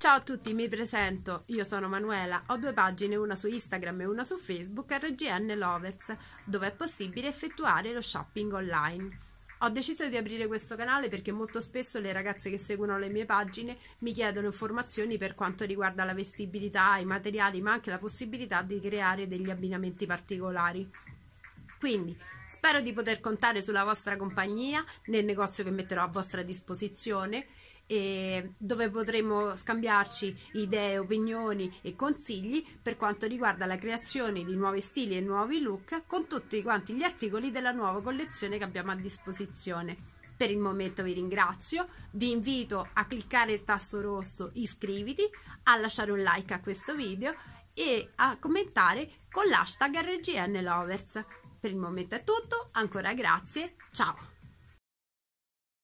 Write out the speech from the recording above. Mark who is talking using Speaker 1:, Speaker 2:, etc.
Speaker 1: Ciao a tutti, mi presento, io sono Manuela, ho due pagine, una su Instagram e una su Facebook, RGN Lovers, dove è possibile effettuare lo shopping online. Ho deciso di aprire questo canale perché molto spesso le ragazze che seguono le mie pagine mi chiedono informazioni per quanto riguarda la vestibilità, i materiali, ma anche la possibilità di creare degli abbinamenti particolari. Quindi spero di poter contare sulla vostra compagnia nel negozio che metterò a vostra disposizione, e dove potremo scambiarci idee, opinioni e consigli per quanto riguarda la creazione di nuovi stili e nuovi look con tutti quanti gli articoli della nuova collezione che abbiamo a disposizione. Per il momento vi ringrazio, vi invito a cliccare il tasto rosso iscriviti, a lasciare un like a questo video e a commentare con l'hashtag RGN Lovers. Per il momento è tutto, ancora grazie, ciao!